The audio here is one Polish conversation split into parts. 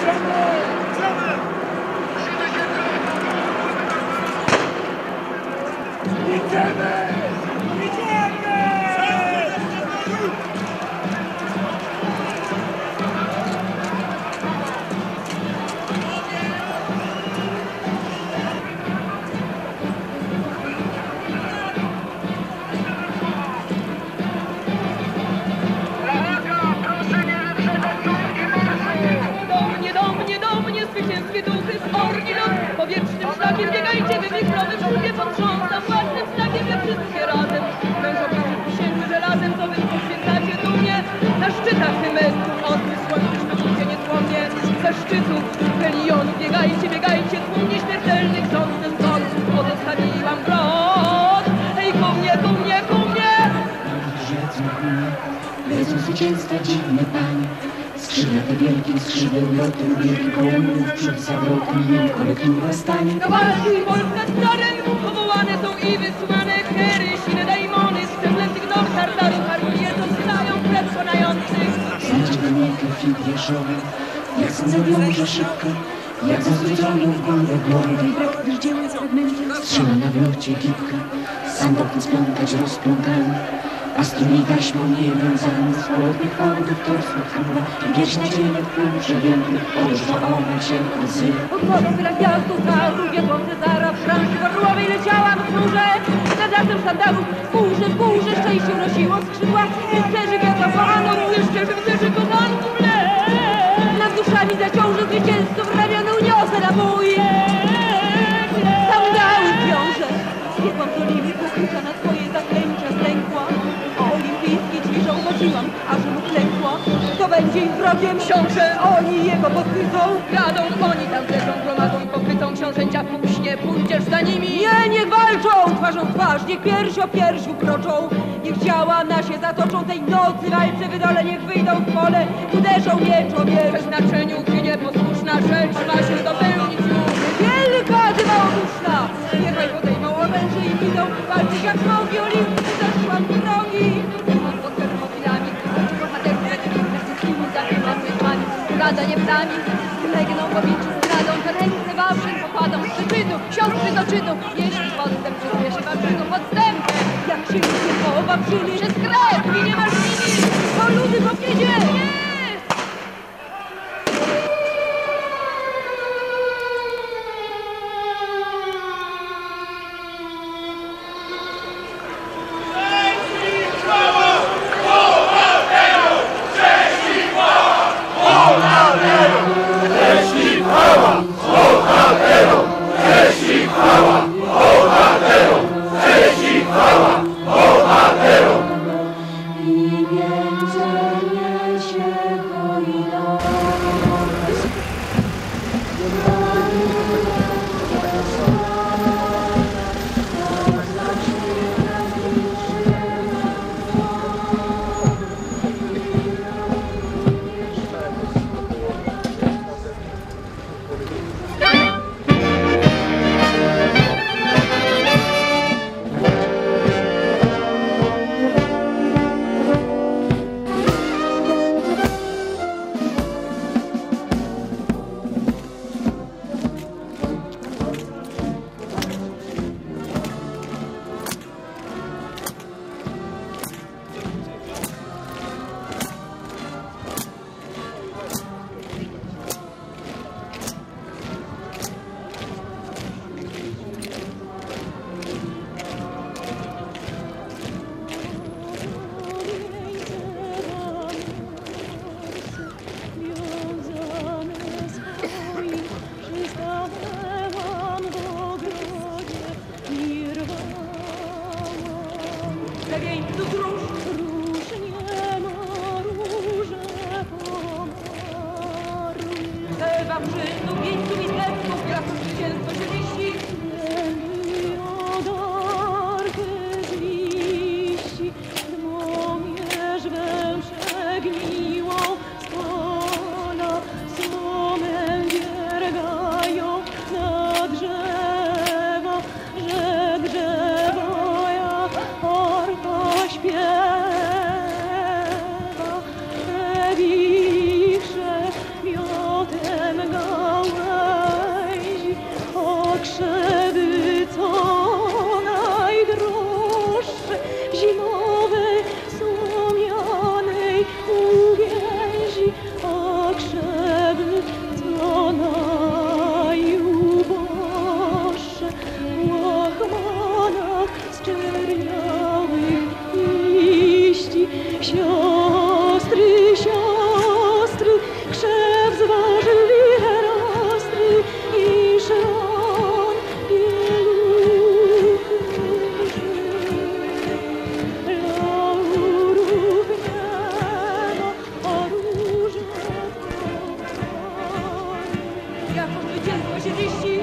Powietrznym szlakiem biegajcie, wy wikrowy wszędzie potrząsam własnym znakiem, wy wszystkie razem. Mężowie przysięgły żelazem, to wy poświęcacie dumnie. Na szczytach hymentu, odbrysk słoneczny ludzie niezłomnie. Ze szczytów Helionu biegajcie, biegajcie, tłum nieśmiertelnych sądnych dzwonów. Pozostawiłam brod. Hej, ku mnie, ku mnie, ku mnie! Jezu zwycięstwa dziwny Pan, skrzydła te wielkim skrzydłem lotem, wielki kołunów przed zawrotem, kolektywa stanie. Do walki Polska z carem, powołane są i wysłane hery, sine daimony, z przeklętych nor Tartarów, harmonie dosylają krew konających. Znajdź panienkę fit wierszowy, jak są zawiąże szybko, jak za zrzuconą w górę głowę. Tej brak drdzieły z fragmencie, strzela na wlocie gipka, sam bokiem splątać rozplątany. A strumień taśmą niewiązany z chłodnych fałdów torsów chyba i pierś na ciele w pół przewiętnych odża ona cię odzywa. Pod wodą tyle gwiazdu staru, wiodłą Cezara w branży orłowej leciałam w chmurze. Nad lasem sandałów w górze szczęście unosiło skrzydła. Rycerzy wiodła po Amor, rycerzy kochanków let. Nad duszami zaciąży zwycięzców ramion uniosę na bój. Sandały wiąże, zbiegłam do nimi pokryta na twoje zaklęcia zlękła. Chodziłam, aż mu klękła. Kto będzie im wrogiem? Książę, oni jego podchwycą. Jadą, oni tam leżą gromadą i pokrytą. Książęcia puśnie, pójdziesz za nimi. Nie, niech walczą twarzą w twarz, niech pierś o pierś ukroczą. Niech ciała nasie zatoczą tej nocy walce wydole, niech wyjdą w pole, uderzą miecz o miecz. W przeznaczeniu ci nieposłuszna rzecz ma się dopełnić już. Wielka dymałoduszna, niechaj podejmą oręże i idą walczyć jak smogi olimpy, zeszłam drogi. Rada niepłami, legną pobici zdradą, ręce wałszyn pokładą z przyczynów, siostry do czynów, jeśli podstęp czuje się walczyną podstępem. Jak się ludzie powawczyli przez krew i nie masz nimi, to ludy go wiedzie. jako zwycięstwo się ziści.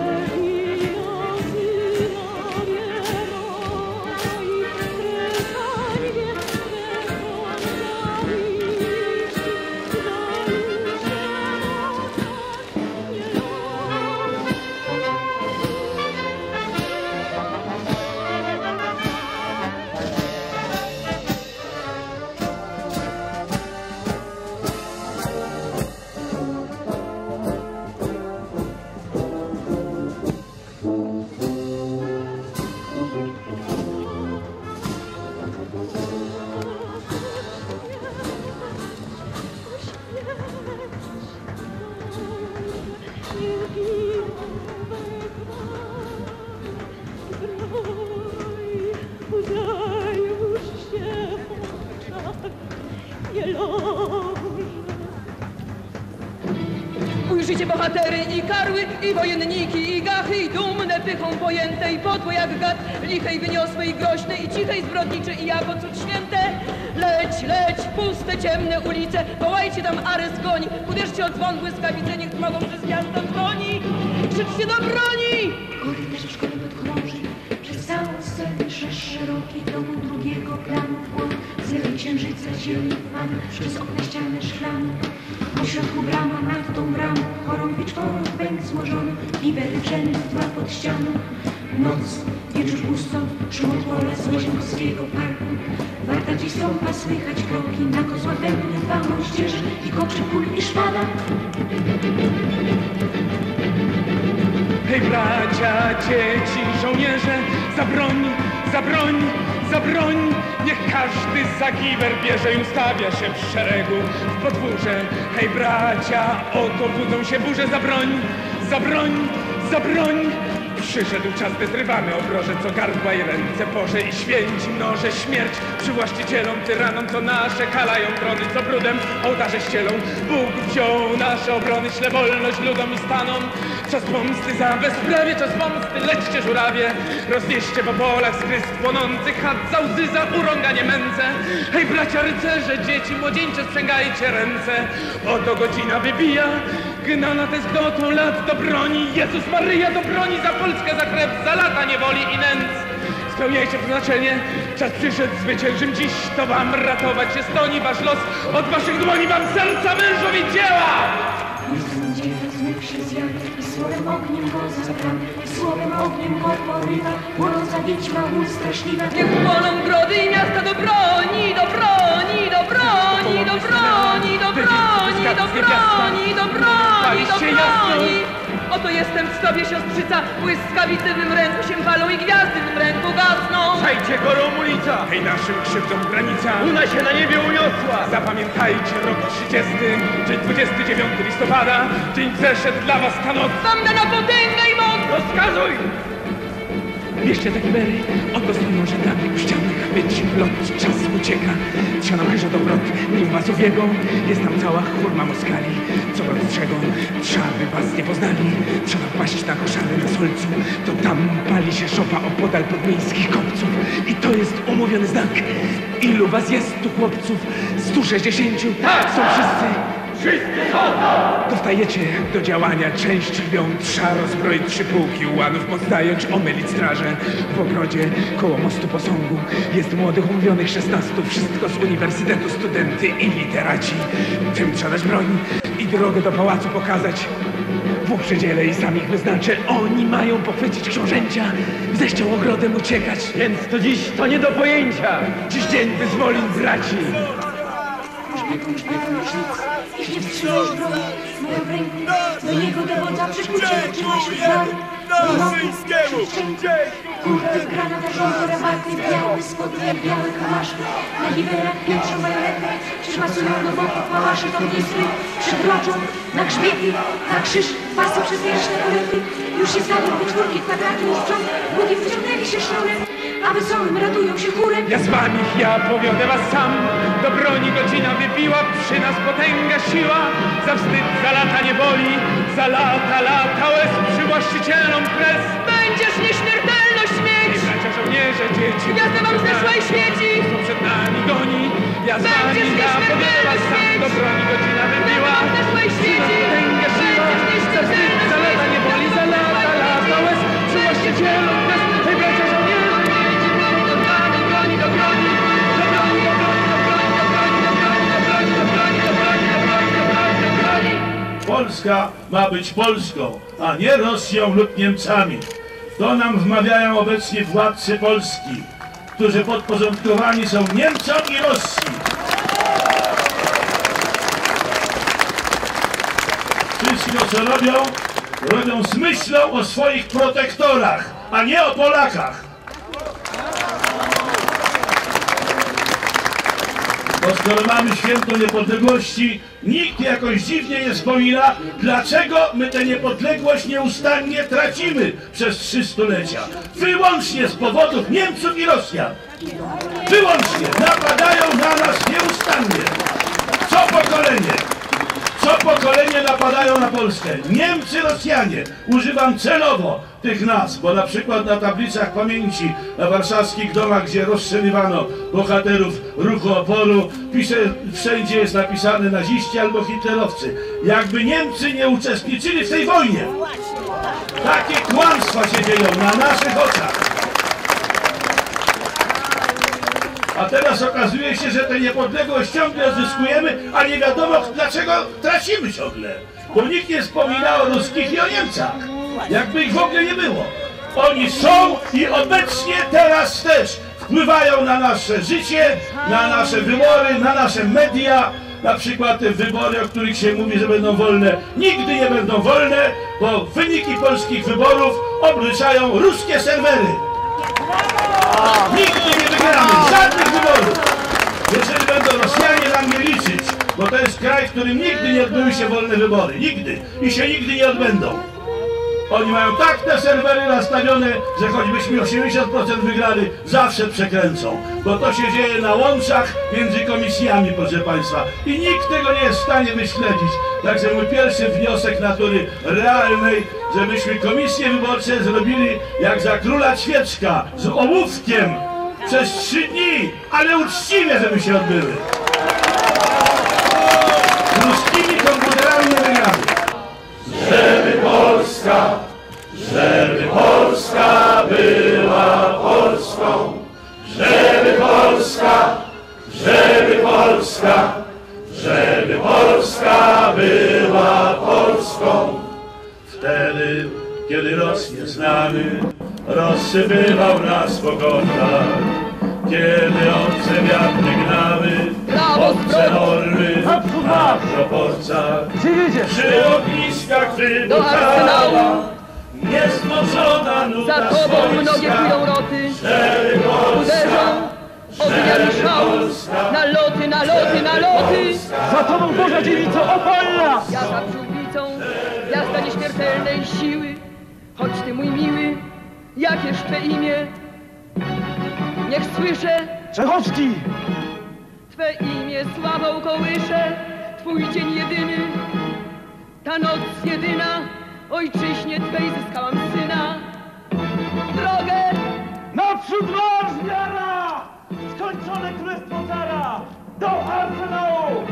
Ujrzycie bohatery i karły, i wojenniki, i gachy, i dumne pychą pojęte, i podłe jak gad, lichej, wyniosłe i groźne, i cichej, zbrodnicze, i jako cud święte. Leć, leć, puste, ciemne ulice, wołajcie tam ares goni, uderzcie o dzwon błyskawice, niech mogą przez miasto dzwoni. Krzyczcie do broni! Korytarz w szkole podchorąży, przez całą scenę szeroki domu drugiego planu. Z lewej księżyca ziemi pan, przez okna ściany szklane. Po środku brama, nad tą bramą, chorągwi czworów pęk złożony, liwery drzemów dwa pod ścianą. Noc, wieczór pusto, szum od pola z Łazienkowskiego parku. Warta dziś stąpa, słychać kroki, na kozła bębny dwa moździerze i kopczy kul i szpada. Hej bracia, dzieci, żołnierze, za broń, za broń, za broń! Niech każdy za giwer bierze i ustawia się w szeregu w podwórze. Hej bracia, oto budzą się burze, za broń, za broń, za broń! Przyszedł czas, gdy zrywamy obroże, co gardła i ręce porze i święci mnoże śmierć przywłaszczycielom, tyranom, co nasze kalają trony, co brudem ołtarze ścielą. Bóg wziął nasze obrony, śle wolność ludom i stanom. Czas pomsty za bezprawie, czas pomsty, lećcie żurawie, roznieście po polach skryst płonących chat, za łzy, za urąganie męce. Hej bracia rycerze, dzieci młodzieńcze, sprzęgajcie ręce, oto godzina wybija, gnana tęsknotą lat do broni. Jezus Maryja, do broni, za Polskę, za krew, za lata niewoli i nędz. Spełniajcie przeznaczenie, czas przyszedł zwyciężym dziś, to wam ratować się stoni wasz los, od waszych dłoni wam serca mężowi dzieła! Już dziewa znów się zjawia i słowem ogniem go zabramy, słowem ogniem go porywa, płonąca wiedźma łód straszliwa. Niech płoną grody i miasta do broni, do broni, do broni, do broni, do broni, do broni, do broni, do broni. Oto jestem w sobie siostrzyca, błyskawicy w mym ręku się walą i gwiazdy w mym ręku gasną. Słuchajcie, gorą ulica! Hej, naszym krzywdom granica! Luna się na niebie uniosła! Zapamiętajcie rok 30, dzień 29 listopada, dzień zeszedł dla was ta noc! Wam dana potęga i moc! Rozkazuj! Bierzcie te gibery, oto stoją rzędami u ścianach, wiecie, lot, czas ucieka. Trzoną ryżo dobrot, nim was ubiegą, jest tam cała chórma Moskali. Co was strzegą, trzaby was nie poznali. Trzeba paść na koszary na solcu, to tam pali się szopa opodal podmiejskich kopców. I to jest umówiony znak. Ilu was jest tu chłopców? 160? Tak! Są wszyscy! Wszyscy są! Dostajecie do działania, część lwią trza rozbroić 3 pułki ułanów, pozdając omylić straże. W ogrodzie koło mostu posągu jest młodych umówionych 16, wszystko z uniwersytetu, studenty i literaci. Tym trzeba dać broń i drogę do pałacu pokazać. W uprzedzieles i sam ich wyznaczę, oni mają pochwycić książęcia, ze ścią ogrodem uciekać. Więc to dziś to nie do pojęcia, dziś dzień wyzwolin braci. Już biegł, już nic. Jeśli nie wstrzymujesz broni, moją w ręku, do jego dowodza przykucie uczyłeś wzary. Rosyjskiemu! Kurde zgrana na żołnierze rabaty, białe spodnie, białe kałaszki. Na giwerach piętrzą bajonety, przymasują do boków pałasze do gnisły, przybroczą na grzbiety, na krzyż, pasy przez wierzchne kolety. Już się stali czwórki kwadraty ustrząt, długi wyciągnęli się sznurem, a wesołym ratują się chórem. Ja z wami, ja powiodę was sam, do broni godzina wybiła, przy nas potęga siła, za wstyd, za lata niewoli, za lata łez przywłaszczycielom kres. Będziesz nieśmiertelność mieć! I bracia żołnierze, dzieci, Gwiazda wam zeszła i świeci! co przed nami goni, ja z wami, Będziesz ja powiodę was sam, nieśmiertelność do broni godzina wybiła, Gwiazda wam zeszła i przy nas świeci! potęga siła, Będziesz za wstyd, Polska ma być Polską, a nie Rosją lub Niemcami. To nam wmawiają obecnie władcy Polski, którzy podporządkowani są Niemcom i Rosji. Wszystko co robią z myślą o swoich protektorach, a nie o Polakach. Bo skoro mamy święto niepodległości, nikt jakoś dziwnie nie wspomina, dlaczego my tę niepodległość nieustannie tracimy przez 3 stulecia. Wyłącznie z powodów Niemców i Rosjan. Wyłącznie napadają na nas nieustannie. Co pokolenie napadają na Polskę. Niemcy, Rosjanie. Używam celowo tych nazw, bo na przykład na tablicach pamięci na warszawskich domach, gdzie rozstrzeliwano bohaterów ruchu oporu, wszędzie jest napisane naziści albo hitlerowcy. Jakby Niemcy nie uczestniczyli w tej wojnie. Takie kłamstwa się dzieją na naszych oczach. A teraz okazuje się, że tę niepodległość ciągle odzyskujemy, a nie wiadomo dlaczego tracimy ciągle. Bo nikt nie wspomina o ruskich i o Niemcach. Jakby ich w ogóle nie było. Oni są i obecnie teraz też wpływają na nasze życie, na nasze wybory, na nasze media. Na przykład te wybory, o których się mówi, że będą wolne, nigdy nie będą wolne, bo wyniki polskich wyborów obliczają ruskie serwery. Nigdy nie wygramy żadnych wyborów, jeżeli będą Rosjanie na mnie liczyć, bo to jest kraj, w którym nigdy nie odbyły się wolne wybory. Nigdy. I się nigdy nie odbędą. Oni mają tak te serwery nastawione, że choćbyśmy 80% wygrali, zawsze przekręcą. Bo to się dzieje na łączach między komisjami, proszę Państwa. I nikt tego nie jest w stanie wyśledzić. Także mój pierwszy wniosek natury realnej, żebyśmy komisje wyborcze zrobili jak za króla Ćwieczka, z ołówkiem przez 3 dni, ale uczciwie, żeby się odbyły. Z ruskimi komputerami nie wygramy. Żeby Polska była Polską, żeby Polska była Polską. Wtedy, kiedy Rosję znamy, rozsypywał nas pogoda. Kiedy obce wiatry gnały, obce orły na proporcjach, przy ogniskach wybuchała niezmoczona nuta Za tobą mnogie pójdą roty, uderzą ogniami szału, na loty. Za tobą Boża dziewico opalna! Ja za przódnicą, gwiazda nieśmiertelnej siły, choć ty mój miły, jakież twe imię, niech słyszę Czechowski! twe imię sławą kołysze, twój dzień jedyny, ta noc jedyna, ojczyźnie twej zyskałam syna. Drogę! Naprzód marsz, wiara! Skończone królestwo cara! Do arsenału!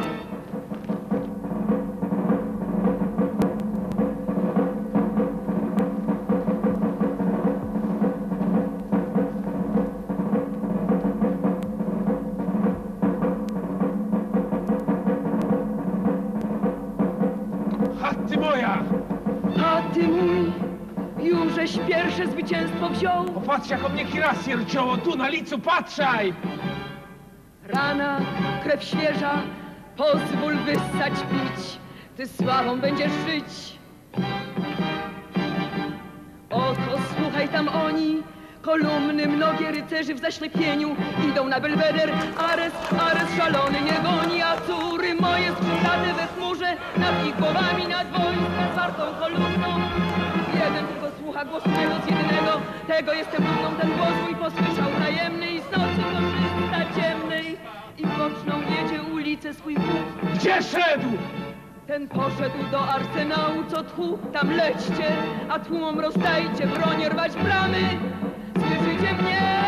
A ty moja! A ty mój, jużeś pierwsze zwycięstwo wziął. Popatrz, jak o mnie kirasy rcioło, tu na licu, patrzaj! Rana, krew świeża, pozwól wyssać pić, ty sławą będziesz żyć. Oto słuchaj tam oni, kolumny mnogie rycerzy w zaślepieniu idą na belweder. Ares szalony je goni, a córy moje skrzydlate we chmurze nad ich głowami, nad wojskiem zwartą kolumną. Jeden tylko słucha głosu mego z jedynego, tego jestem dumną, ten głos mój posłyszał tajemny i z nocy korzysta ciemnej i boczną jedzie ulicę swój Bóg. Gdzie szedł? Ten poszedł do arsenału, co tchu, tam lećcie, a tłumom rozdajcie broń, rwać bramy. Słyszycie mnie?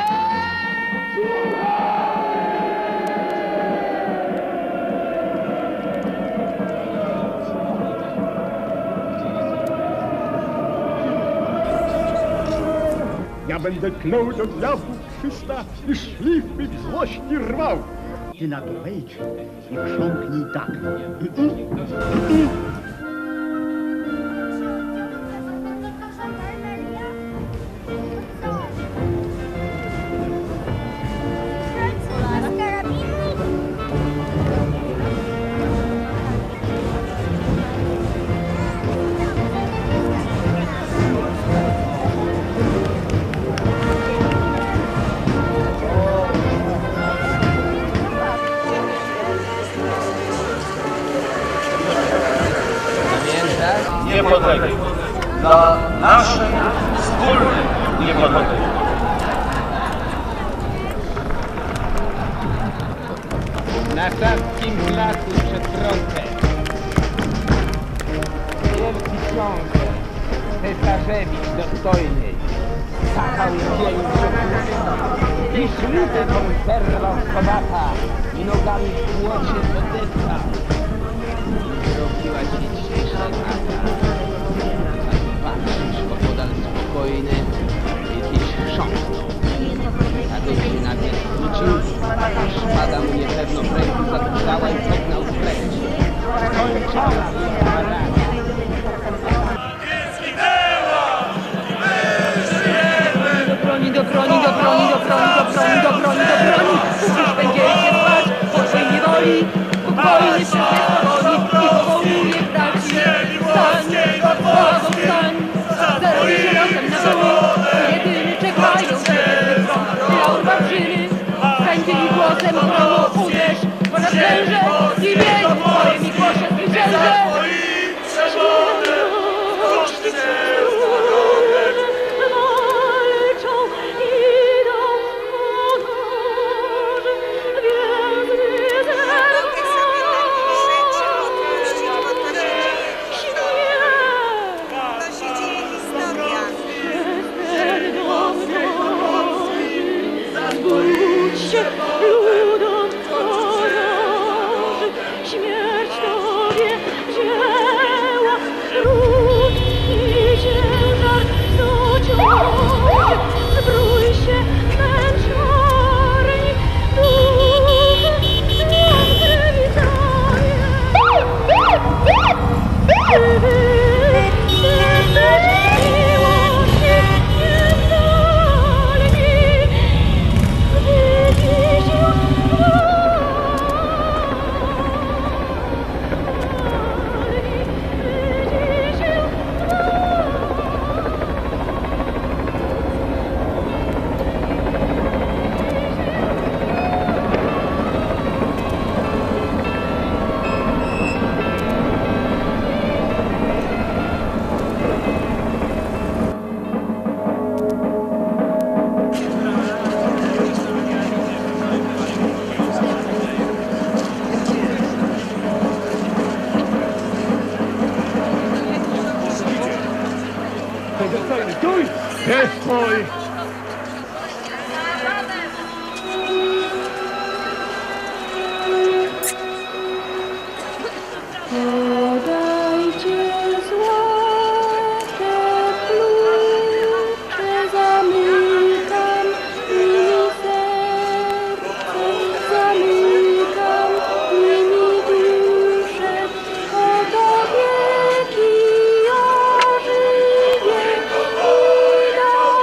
Ja będę klął do gwiazdu Krzysta i szlify w złości rwał. Ty na to wejdź i chrząknij tak. niepodległej, dla naszej wspólnej niepodległości. Na Saskim placu przed frontem wielki książę Cesarzewicz dostojnej sakał jędzielu i szlitę tą zerwał z kobata i nogami w błocie podeptał. I zrobiła się dzisiejsza trasa. Patrzysz opodal spokojny jakieś chrząstko. Aby się na wierzch wrócił, szpada mu niepewno w ręku zatrzała i pognał w precz. Skończona była rada. Do broni, już będziecie spać, Bożej niewoli, Bóg wojny przez nieswobodni i powołuje braci. Wstań, zerwij się losem na dół, jedyny czekają ciebie front, laur wawrzyny, stańcie mi głosem gromu, uderz, po nadwęże i bieg w twoim głosie zwycięże. Ludom choroży, śmierć tobie wzięła, ród i ciężar dociąży, zbrój się męczarni, duchy mądre witaje. Stój! Jest twój! Podajcie złote klucze, zamykam nimi serce, zamykam nimi duszę, oto wieki ożywię i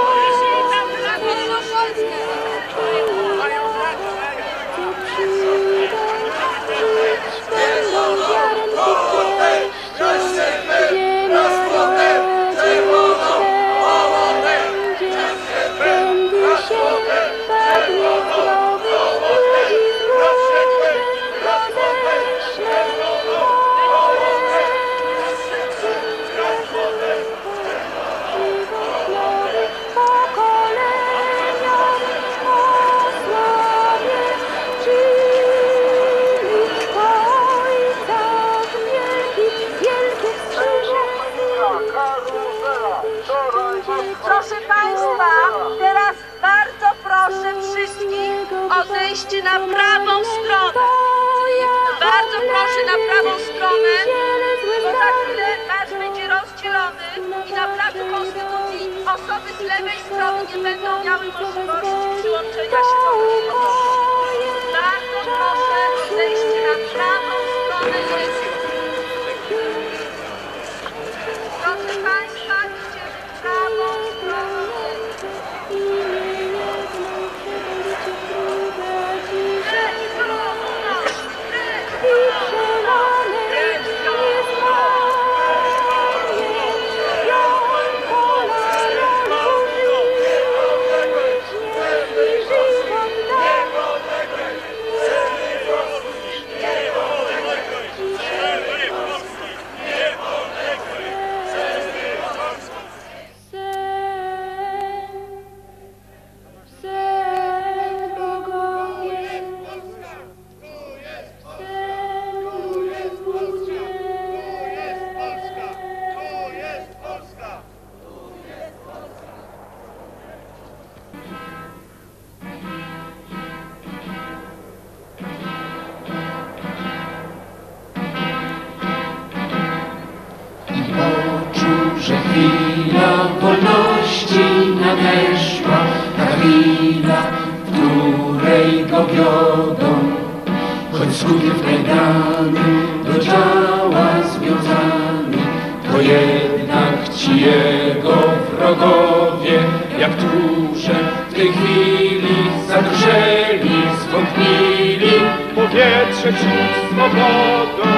Proszę Państwa, teraz bardzo proszę wszystkich o zejście na prawą stronę. Bardzo proszę na prawą stronę, bo za chwilę marsz będzie rozdzielony i na Placu Konstytucji osoby z lewej strony nie będą miały możliwości przyłączenia się do nas. Bardzo proszę o zejście na prawą stronę jezdni. Proszę Państwa, idźcie w prawą stronę jezdni. że chwila wolności nadeszła, ta chwila, w której go wiodą, choć skupię w kajdany, do działa związany, to jednak ci jego wrogowie, jak tchórze, w tej chwili zadrżeli, zwątpili, powietrze czuć swobodą.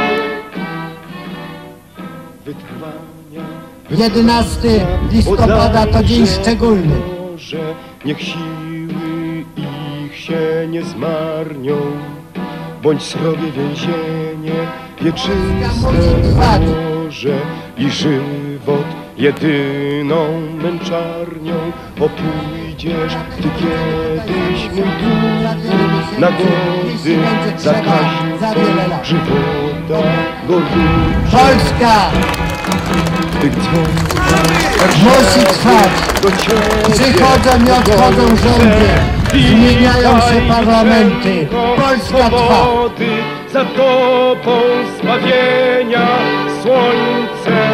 Wytrwania 11 listopada to dzień szczególny. Niech siły ich się nie zmarnią, bądź srogie więzienie wieczyste Boże i żywot jedyną męczarnią. Opójdziesz Ty kiedyś, mój duch, na gody zakaźnicą żywota gorąca. Polska musi trwać. Przychodzą i odchodzą rządy, zmieniają się parlamenty. Polska trwa. Za tobą zbawienia słońce.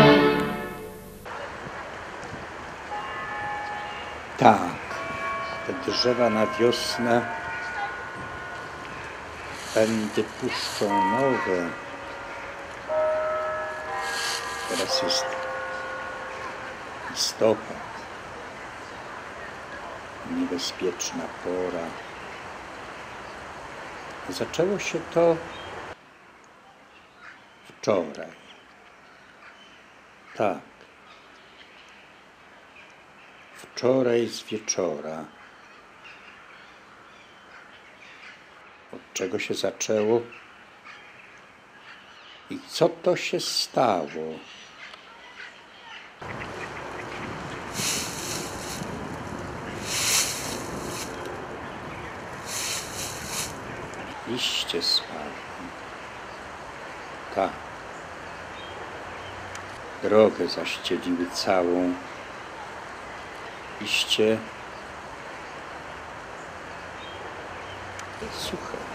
Tak, te drzewa na wiosnę pędy puszczą nowe. Teraz jest listopad, niebezpieczna pora. Zaczęło się to wczoraj. Tak. Wczoraj z wieczora. Od czego się zaczęło? I co to się stało? Liście spadły. Tak. Drogę zaścieliły całą. Liście suche.